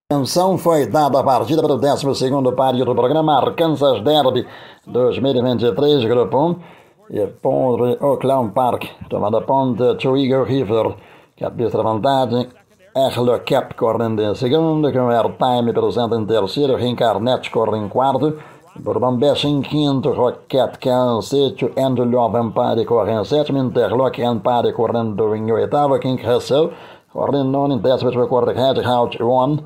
Atenção, foi dada a partida para o 12º páreo do programa Arkansas Derby 2023, Grupo 1. E Pondre Oakland Park, tomada ponte to Eagle River, que administra vantagem. Erlo Cap correndo em segundo, com Airtime presente em terceiro, Reincarnet corre em quarto, Bourbon-Beche em quinto, Rocket Can sexto, Andrew Love Empire corre em sétimo, Interlock Empire correndo em oitavo, King Russell corre em nono, em décimo corre Red House One.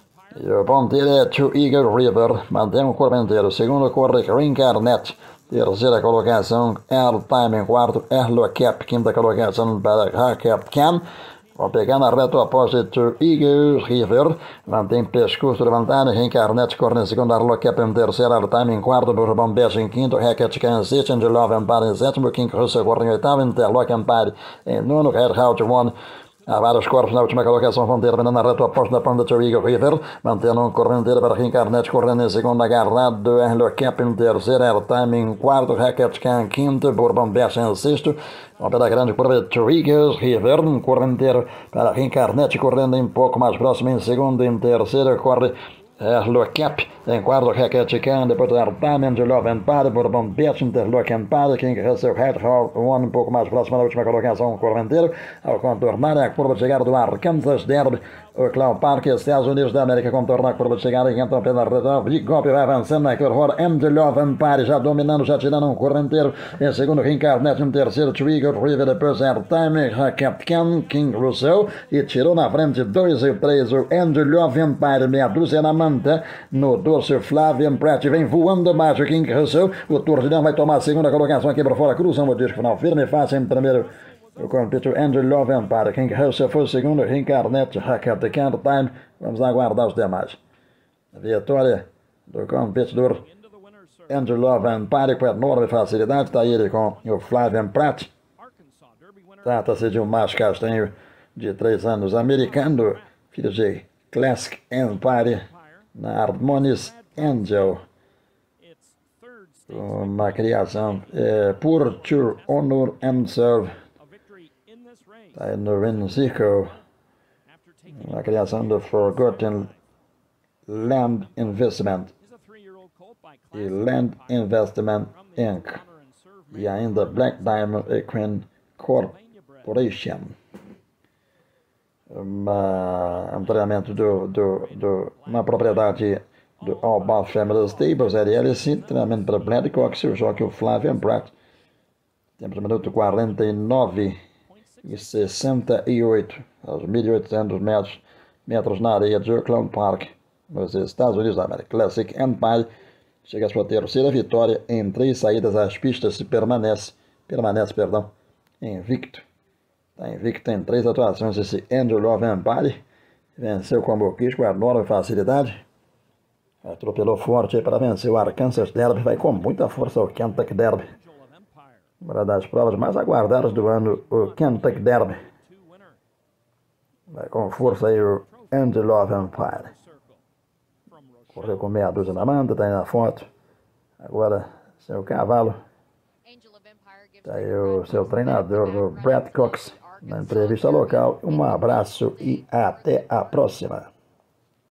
E o ponto direto Eagle River mantém o corpo inteiro. Segundo corre Reincarnet. Terceira colocação Airtime em quarto. Erlo Cap. Quinta colocação para Rocket Can. Vou pegar na reta oposta to Eagle River. Mantém pescoço de vantagem. Reincarnet corre em segundo. Erlo Cap em terceiro. Airtime em quarto. Bourbon-Beche em quinto. Rocket Can em sexto. Angel Love Empire em sétimo. King Russell corre em oitavo. Interlock Empire em nono. Red House One. Há vários corpos na última colocação, vão terminando na reta oposta da ponta de Eagle River, mantendo um correnteiro para Reincarnet, correndo em segundo, agarrado, Erlo Cap em terceiro, Airtime em quarto, Rocket Can em quinto, Bourbon-Beche em sexto, uma pela grande curva de Eagle River, um correnteiro para Reincarnet, correndo um pouco mais próximo em segundo, em terceiro, corre Erlo Cap, em quarto, Rocket Can, depois do Airtime, Angel Love Empire, Bourbon-Beche, Interlock Empire, King Russell, Red Hall One, um pouco mais próximo da última colocação, correnteiro, ao contornar a curva de chegada do Arkansas Derby, Oakland Park, Estados Unidos da América, contorna a curva de chegada e entra pela reta, Vigop vai avançando naquele horror, Angel Love Empire, já dominando, já tirando um correnteiro, em segundo, Reincarnet, em terceiro, Eagle River, depois Airtime, Rocket Can, King Russell, e tirou na frente 2 e 3, o Angel Love Empire, meia dúzia na manta, no dorso Flavian Pratt, vem voando abaixo, King Russell, o Turdilhão vai tomar a segunda colocação aqui para fora, cruzam o disco final, firme e fácil em primeiro, o compito Andrew Love Empire, King Russell foi o segundo, Reincarnet, Rocket Can, Time, vamos aguardar os demais. A vitória do competidor Andrew Love Empire com enorme facilidade, está ele com o Flavian Pratt, trata-se de um macho castanho de 3 anos, americano, filho de Classic Empire, na Armony's Angel, uma criação Pure Honor and Serve, está aí no Win Circle, uma criação do Forgotten Land Investment e Land Investment Inc. e ainda Black Diamond Equine Corporation. Um treinamento uma propriedade do All Family Stables, LLC, treinamento para Bladcock, o jockey o Flavian Pratt, tempo de minuto 49 e 68, aos 1.800 metros na areia de Oakland Park, nos Estados Unidos da América. Classic Empire chega à sua terceira vitória em 3 saídas às pistas e permanece invicto. Está invicto em 3 atuações esse Andrew Love Empire. Venceu como quis, com enorme facilidade. Atropelou forte aí para vencer o Arkansas Derby. Vai com muita força o Kentucky Derby. Uma das provas mais aguardadas do ano, o Kentucky Derby. Vai com força aí o Andrew Love Empire. Correu com meia dúzia na manta, está aí na foto. Agora, seu cavalo. Está aí o seu treinador, o Brad Cox, na entrevista local. Um abraço e até a próxima.